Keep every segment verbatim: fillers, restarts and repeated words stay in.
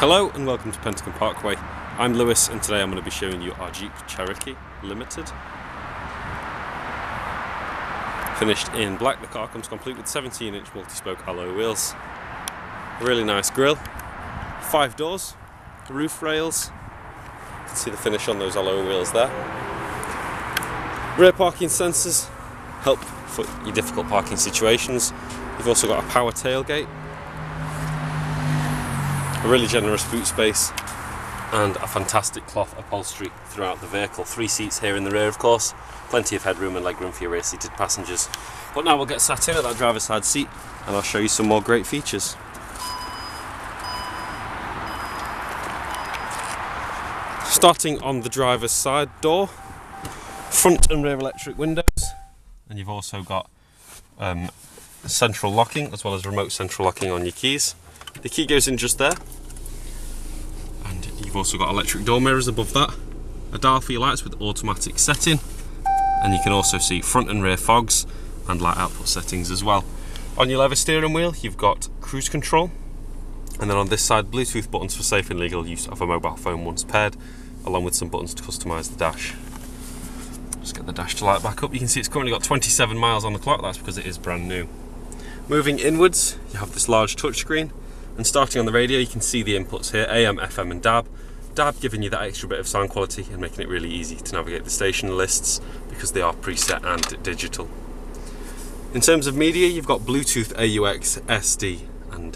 Hello and welcome to Pentagon Parkway. I'm Lewis and today I'm going to be showing you our Jeep Cherokee Limited. Finished in black, the car comes complete with seventeen inch multi-spoke alloy wheels. A really nice grille, five doors, roof rails. You can see the finish on those alloy wheels there. Rear parking sensors help for your difficult parking situations. You've also got a power tailgate, a really generous boot space and a fantastic cloth upholstery throughout the vehicle. Three seats here in the rear, of course, plenty of headroom and legroom for your rear seated passengers. But now we'll get sat in at that driver's side seat and I'll show you some more great features. Starting on the driver's side door, front and rear electric windows, and you've also got um, central locking as well as remote central locking on your keys. The key goes in just there, and you've also got electric door mirrors above that, a dial for your lights with automatic setting, and you can also see front and rear fogs and light output settings as well. On your leather steering wheel you've got cruise control, and then on this side Bluetooth buttons for safe and legal use of a mobile phone once paired, along with some buttons to customise the dash. Just get the dash to light back up. You can see it's currently got twenty-seven miles on the clock. That's because it is brand new. Moving inwards you have this large touchscreen, and starting on the radio you can see the inputs here, A M, F M and D A B. D A B giving you that extra bit of sound quality and making it really easy to navigate the station lists because they are preset and digital. In terms of media you've got Bluetooth, A U X, S D and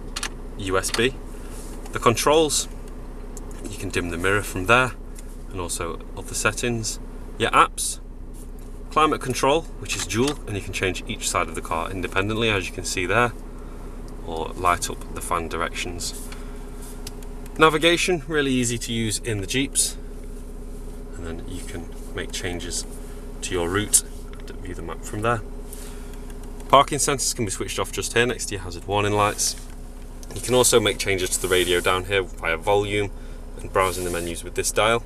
U S B. The controls, you can dim the mirror from there and also other settings. Your apps, climate control which is dual and you can change each side of the car independently as you can see there, or light up the fan directions. Navigation, really easy to use in the Jeeps, and then you can make changes to your route and view the map from there. Parking sensors can be switched off just here next to your hazard warning lights. You can also make changes to the radio down here via volume and browsing the menus with this dial.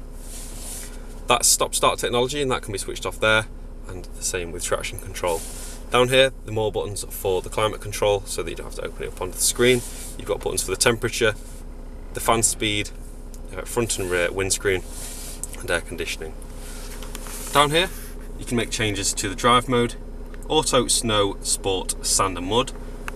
That's stop start technology and that can be switched off there, and the same with traction control. Down here, the more buttons for the climate control so that you don't have to open it up onto the screen. You've got buttons for the temperature, the fan speed, front and rear windscreen and air conditioning. Down here, you can make changes to the drive mode, auto, snow, sport, sand and mud,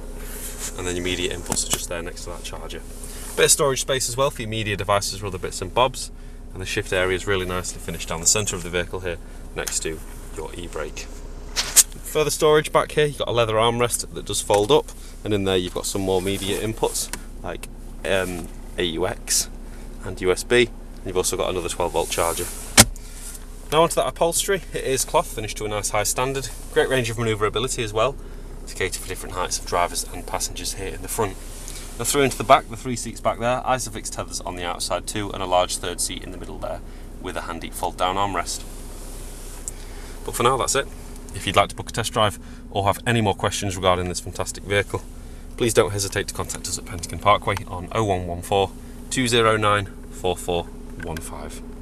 and then your media inputs are just there next to that charger. Bit of storage space as well for your media devices or other bits and bobs, and the shift area is really nicely finished down the centre of the vehicle here next to your e-brake. Further storage back here, you've got a leather armrest that does fold up, and in there you've got some more media inputs like um, A U X and U S B, and you've also got another twelve volt charger. Now onto that upholstery. It is cloth, finished to a nice high standard. Great range of manoeuvrability as well, to cater for different heights of drivers and passengers here in the front. Now through into the back, the three seats back there, Isofix tethers on the outside too, and a large third seat in the middle there with a handy fold down armrest. But for now that's it. If you'd like to book a test drive or have any more questions regarding this fantastic vehicle, please don't hesitate to contact us at Pentagon Parkway on oh one one four, two oh nine, four four one five.